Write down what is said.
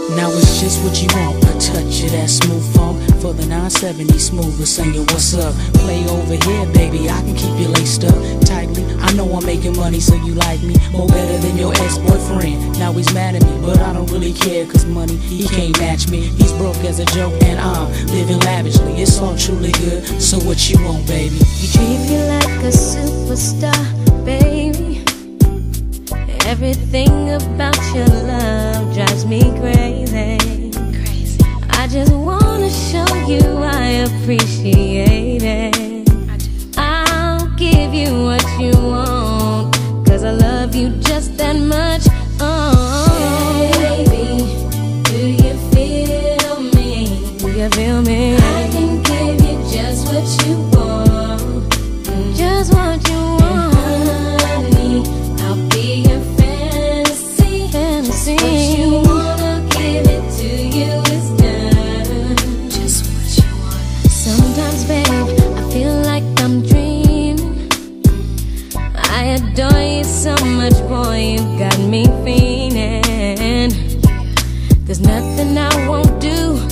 Now it's just what you want, a touch of that smooth funk. For the 970 smoother, singing what's up. Play over here, baby, I can keep you laced up tightly. I know I'm making money, so you like me more better than your ex-boyfriend. Now he's mad at me, but I don't really care, cause money, he can't match me. He's broke as a joke, and I'm living lavishly. It's all truly good, so what you want, baby? He treat you like a superstar, baby. Everything about your love drives me crazy. I just wanna show you I appreciate it. I'll give you what you want, cause I love you just that much. Baby, do you feel me? Do you feel me? I can give you just what you want, just what you want. And honey, I'll be your fantasy. What you wanna give it to you is done. Just what you want. Sometimes, babe, I feel like I'm dreaming. I adore you so much, boy, you got me fiending. There's nothing I won't do